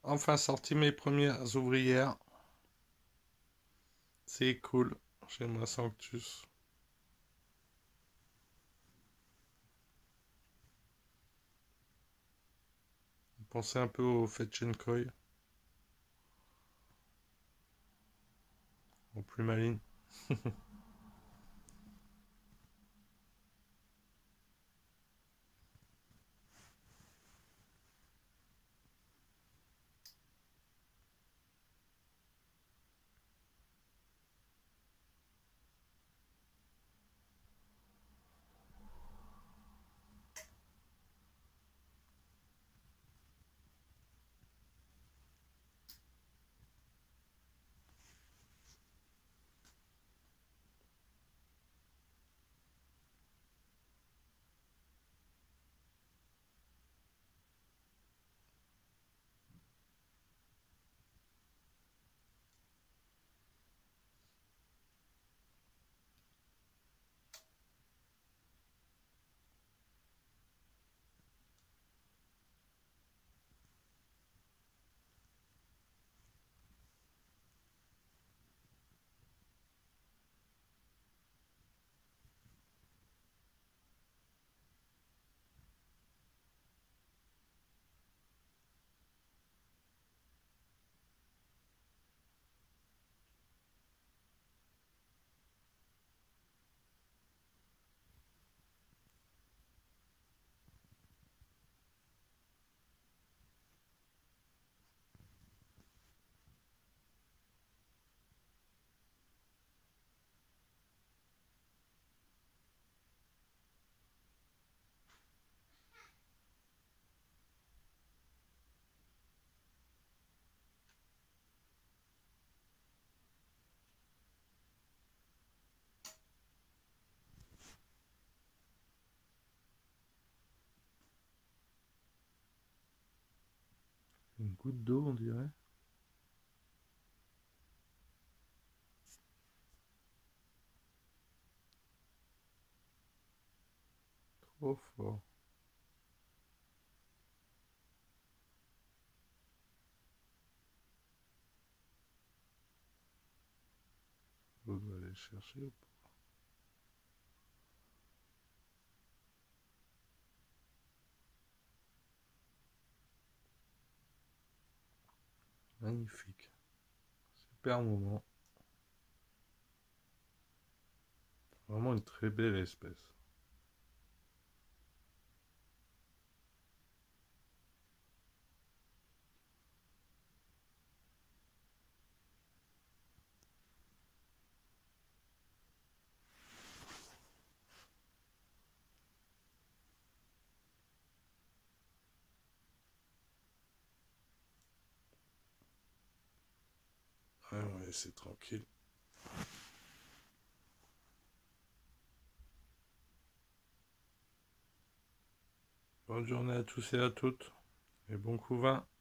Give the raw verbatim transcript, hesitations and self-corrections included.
Enfin sorti mes premières ouvrières. C'est cool. J'aimerais Sanctus. Pensez un peu au Fetchenkoi, en plus maligne. Une goutte d'eau, on dirait. Trop fort. Vous doit aller chercher. Magnifique. Super moment. Vraiment une très belle espèce. Ouais, on va laisser tranquille. Bonne journée à tous et à toutes. Et bon couvain.